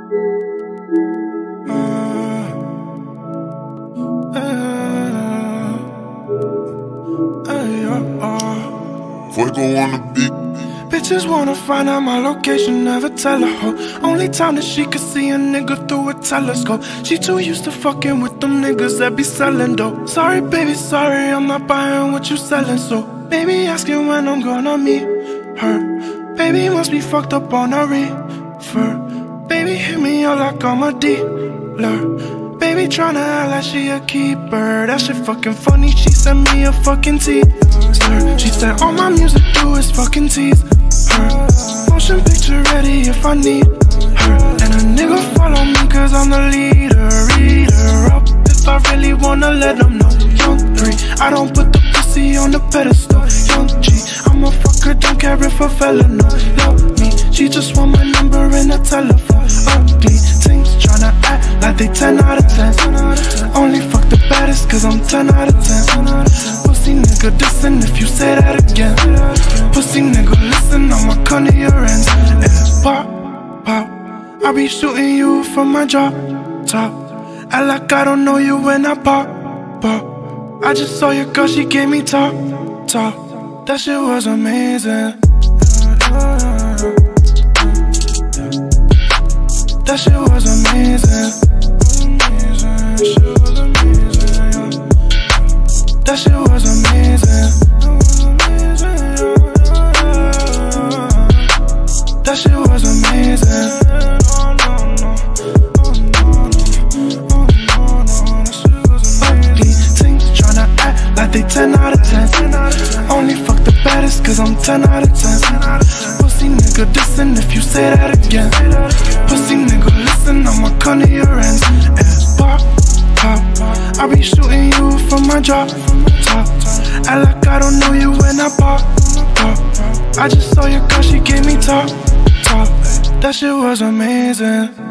Fuego on the beat. Bitches wanna find out my location, never tell a hoe. Only time that she could see a nigga through a telescope. She too used to fucking with them niggas that be selling dope. Sorry baby, sorry, I'm not buying what you selling. So baby asking when I'm gonna meet her. Baby must be fucked up on a reefer. Baby hit me up like I'm a dealer. Baby tryna act like she a keeper. That shit fucking funny, she sent me a fucking teaser. She said all my music do is fucking tease her. Motion picture ready if I need her. And a nigga follow me cause I'm the leader. Read her up if I really wanna let them know. Young 3, I don't put the pussy on the pedestal. Young G, I'm a fucker, don't care if a fella know. Love me, she just want my number in the telephone. Ugly tings tryna act like they 10 out of 10. Only fuck the baddest cause I'm 10 out of 10. Pussy nigga dissing if you say that again. Pussy nigga listen, I'ma come to your ends. Yeah, pop, pop, I be shooting you from my drop top. Act like I don't know you when I pop, pop. I just saw your girl, she gave me top, top. That shit was amazing. That shit was amazing. That shit was amazing. That shit was amazing. Ugly things tryna act like they 10 out of 10. Only fuck the baddest cause I'm 10 out of 10. Pussy nigga dissing if you say that again. Pussy nigga listen, I'ma come to your ends. And pop, pop, I be shooting you from my drop top. Act like I don't know you when I pop, pop. I just saw your girl, she gave me top, top. That shit was amazing.